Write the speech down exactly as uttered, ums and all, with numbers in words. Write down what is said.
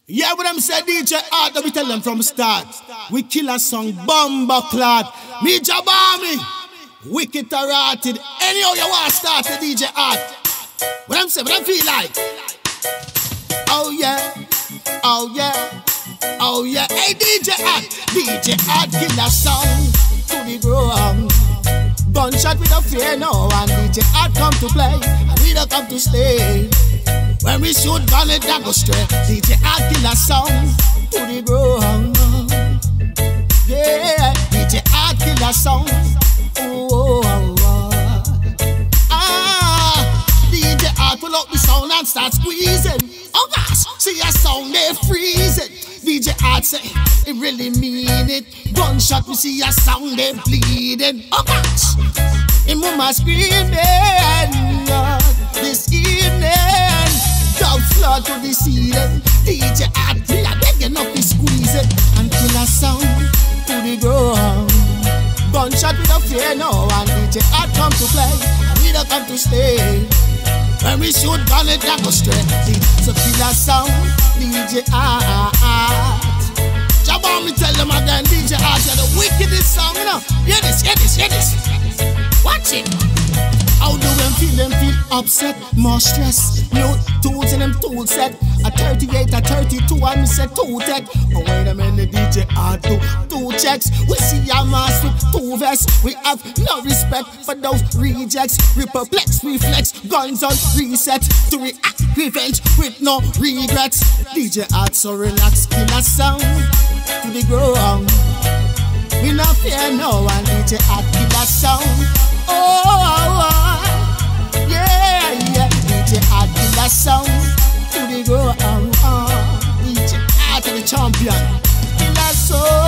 Yeah, what I'm saying, D J Art, let me tell them from start. We kill a song, bomba clad. Me JAH BAMI, wicked or rotted. Anyhow you want to start the D J Art. What I'm saying, what I feel like. Oh yeah, oh yeah, oh yeah. Hey D J Art, D J Art kill a song to the ground. Gunshot with a fear no, and D J Art come to play, and we don't come to stay. When we shoot gun it that go straight, D J Art kill a song to the ground. Yeah, D J Art kill a song. Oh, oh, oh. Ah, D J Art pull up the sound and start squeezing. Oh gosh, see a sound they freezing. D J Art say it really mean it. Gunshot we see a sound they bleeding. Oh gosh, him mama screaming uh, this evening. Dub flood to the ceiling. D J Art we are begging up to squeeze it and kill a sound to the ground. Gunshot we don't fear no, and D J Art come to play, and we don't come to stay. When we shoot gun it that go straight. So kill a sound, D J Art. JAH BAMI tell them again, D J Art you're the wickedest song, you know. Hear this, hear this, hear this. Watch it. How do them feel? Them feel upset, more stress. New tools in them tool set. A thirty-eight, a thirty-two, and me say two tech. Oh wait a minute, D J Art do two checks. We see a mass with two vests. We have no respect for those rejects. We perplex, reflex, guns on reset. To react, revenge with no regrets. D J Art so relax, kill a sound to the ground. We no fear no, and D J Art kill a sound. Oh, oh, oh, yeah, yeah. D J Art kill a sound to the ground. Oh, D J Art the champion. Kill a sound.